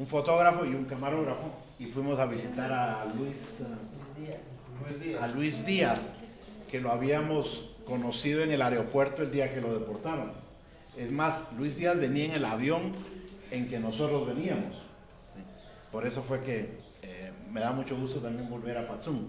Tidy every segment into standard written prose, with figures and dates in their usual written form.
un fotógrafo y un camarógrafo, y fuimos a visitar a Luis Díaz, que lo habíamos conocido en el aeropuerto el día que lo deportaron. Es más, Luis Díaz venía en el avión en que nosotros veníamos. ¿Sí? Por eso fue que me da mucho gusto también volver a Patzum.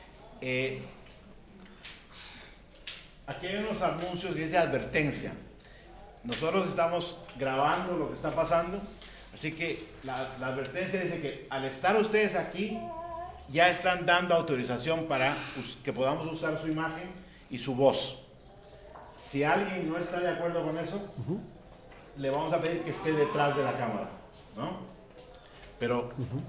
Aquí hay unos anuncios que dice advertencia. Nosotros estamos grabando lo que está pasando, así que la advertencia dice que al estar ustedes aquí, ya están dando autorización para que podamos usar su imagen y su voz. Si alguien no está de acuerdo con eso, le vamos a pedir que esté detrás de la cámara, ¿no? Pero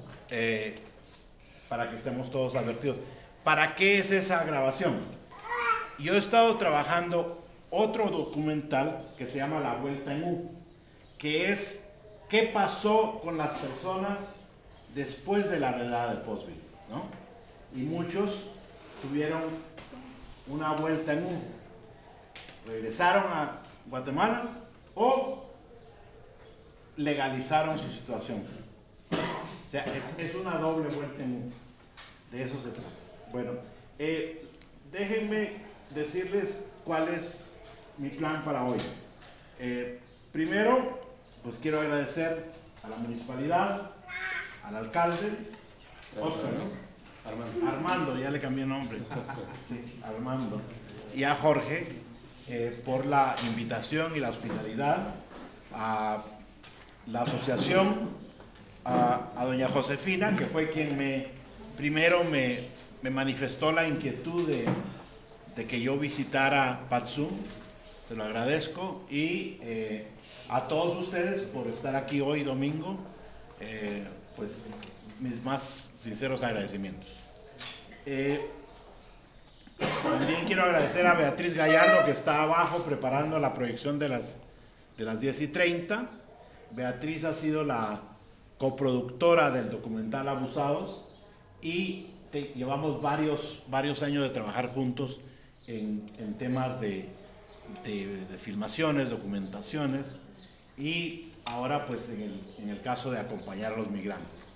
para que estemos todos advertidos. ¿Para qué es esa grabación? Yo he estado trabajando otro documental que se llama La Vuelta en U, que es qué pasó con las personas después de la redada de Pottsville, ¿no? Y muchos tuvieron una vuelta en U, regresaron a Guatemala o legalizaron su situación. O sea, es una doble vuelta en U. De eso se trata. Bueno, déjenme decirles cuál es mi plan para hoy. Primero, pues quiero agradecer a la municipalidad, al alcalde, Oscar, ¿no? Armando, ya le cambié el nombre. Sí, Armando. Y a Jorge por la invitación y la hospitalidad, a la asociación, a doña Josefina, que fue quien primero me manifestó la inquietud de que yo visitara Patzum. Se lo agradezco, y a todos ustedes por estar aquí hoy domingo, pues mis más sinceros agradecimientos. También quiero agradecer a Beatriz Gallardo, que está abajo preparando la proyección de las 10:30. Beatriz ha sido la coproductora del documental Abusados, y llevamos varios años de trabajar juntos en temas de filmaciones, documentaciones, y ahora pues en el caso de acompañar a los migrantes.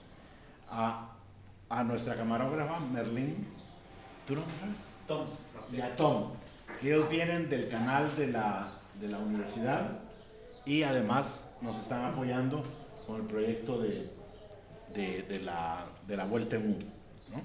A nuestra camarógrafa Merlín, ¿tú no sabes? Tom. Y a Tom, que ellos vienen del canal de la universidad, y además nos están apoyando con el proyecto de la Vuelta en U, ¿no?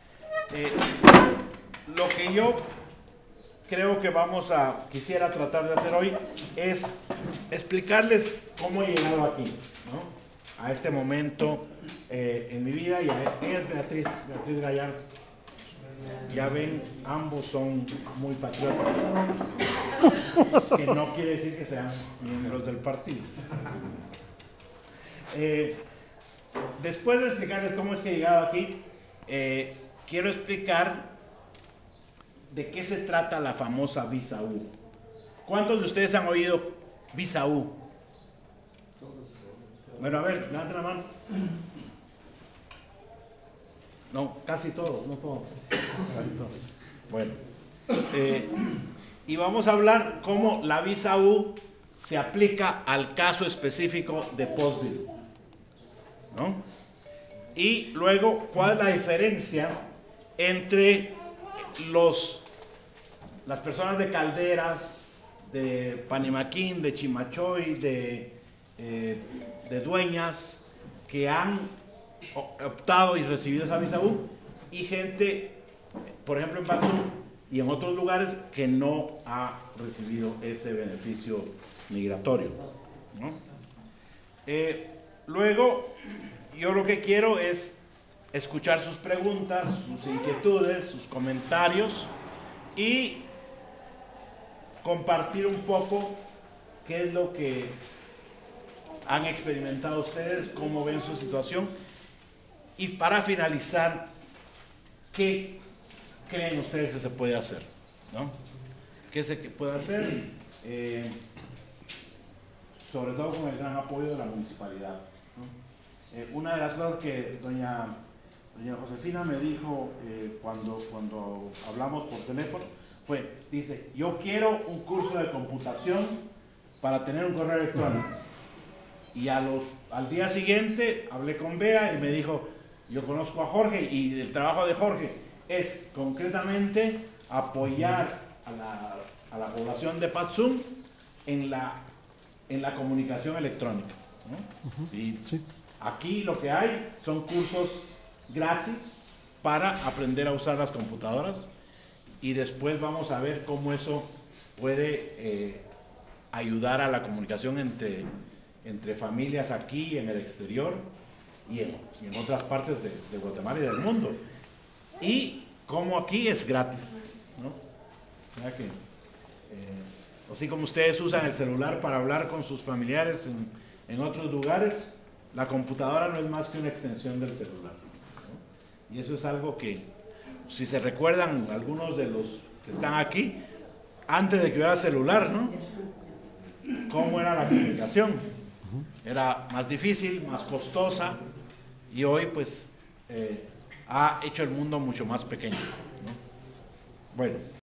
Lo que yo creo que quisiera tratar de hacer hoy es explicarles cómo he llegado aquí, ¿no? A este momento en mi vida, y ella es Beatriz Gallardo. Ya ven, ambos son muy patriotas, que no quiere decir que sean miembros del partido. Después de explicarles cómo es que he llegado aquí, quiero explicar de qué se trata la famosa visa U. ¿Cuántos de ustedes han oído visa U? Bueno, a ver, levanten la mano. No, casi todos, no todos. Casi todos. Bueno, y vamos a hablar cómo la visa U se aplica al caso específico de Pottsville, ¿no? Y luego, ¿cuál es la diferencia entre las personas de Calderas, de Panimaquín, de Chimachoy, de Dueñas, que han optado y recibido esa visa U, y gente, por ejemplo en Patzum y en otros lugares, que no ha recibido ese beneficio migratorio, ¿no? Luego, yo lo que quiero es escuchar sus preguntas, sus inquietudes, sus comentarios, y compartir un poco qué es lo que han experimentado ustedes, cómo ven su situación, y para finalizar, ¿qué creen ustedes que se puede hacer, ¿no? ¿Qué se puede hacer? Sobre todo con el gran apoyo de la municipalidad, ¿no? Una de las cosas que doña Josefina me dijo cuando hablamos por teléfono dice, yo quiero un curso de computación para tener un correo electrónico. Y al día siguiente hablé con Bea y me dijo, yo conozco a Jorge y el trabajo de Jorge es concretamente apoyar a la población de Patzum en la comunicación electrónica, ¿no? Y sí, aquí lo que hay son cursos gratis para aprender a usar las computadoras y después vamos a ver cómo eso puede ayudar a la comunicación entre familias aquí y en el exterior y en otras partes de Guatemala y del mundo. Y cómo aquí es gratis, ¿no? O sea que, así como ustedes usan el celular para hablar con sus familiares en otros lugares, la computadora no es más que una extensión del celular, ¿no? Y eso es algo que, si se recuerdan algunos de los que están aquí, antes de que hubiera celular, ¿no? ¿Cómo era la comunicación? Era más difícil, más costosa, y hoy pues ha hecho el mundo mucho más pequeño, ¿no? Bueno.